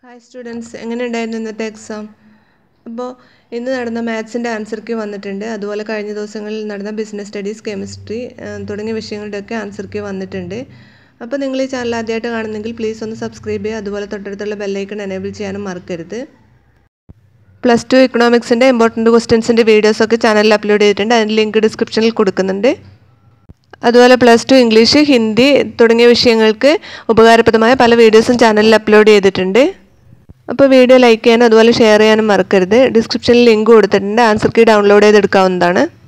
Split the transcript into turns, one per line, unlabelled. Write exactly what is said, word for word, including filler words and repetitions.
Hi students, എങ്ങനെ ഉണ്ടായിരുന്നു ഇന്നത്തെ എക്സാം? അപ്പോൾ ഇന്ന് നടന്ന മാത്സിൻ്റെ ആൻസർ കീ വന്നിട്ടുണ്ട്. അതുപോലെ കഴിഞ്ഞ ദിവസങ്ങളിൽ നടന്ന ബിസിനസ് സ്റ്റഡീസ്, കെമിസ്ട്രി തുടങ്ങിയ വിഷയങ്ങളുടെയൊക്കെ ആൻസർ കീ വന്നിട്ടുണ്ട്. അപ്പോൾ നിങ്ങൾ ഈ ചാനൽ ആദ്യമായിട്ട് കാണുന്നെങ്കിൽ പ്ലീസ് ഒന്ന് സബ്സ്ക്രൈബ് ചെയ്യുക. അതുപോലെ തൊട്ടടുത്തുള്ള ബെല്ലൈക്കൺ എനേബിൾ ചെയ്യാനും മറക്കരുത്. പ്ലസ് ടു ഇക്കണോമിക്സിൻ്റെ ഇമ്പോർട്ടൻറ്റ് ക്വസ്റ്റ്യൻസിൻ്റെ വീഡിയോസൊക്കെ ചാനലിൽ അപ്ലോഡ് ചെയ്തിട്ടുണ്ട്. അതിൻ്റെ ലിങ്ക് ഡിസ്ക്രിപ്ഷനിൽ കൊടുക്കുന്നുണ്ട്. അതുപോലെ പ്ലസ് ടു ഇംഗ്ലീഷ്, ഹിന്ദി തുടങ്ങിയ വിഷയങ്ങൾക്ക് ഉപകാരപ്രദമായ പല വീഡിയോസും ചാനലിൽ അപ്ലോഡ് ചെയ്തിട്ടുണ്ട്. അപ്പോൾ വീഡിയോ ലൈക്ക് ചെയ്യാനും അതുപോലെ ഷെയർ ചെയ്യാനും മറക്കരുത്. ഡിസ്ക്രിപ്ഷനിൽ ലിങ്ക് കൊടുത്തിട്ടുണ്ട്. ആൻസർ കീ ഡൗൺലോഡ് ചെയ്തെടുക്കാവുന്നതാണ്.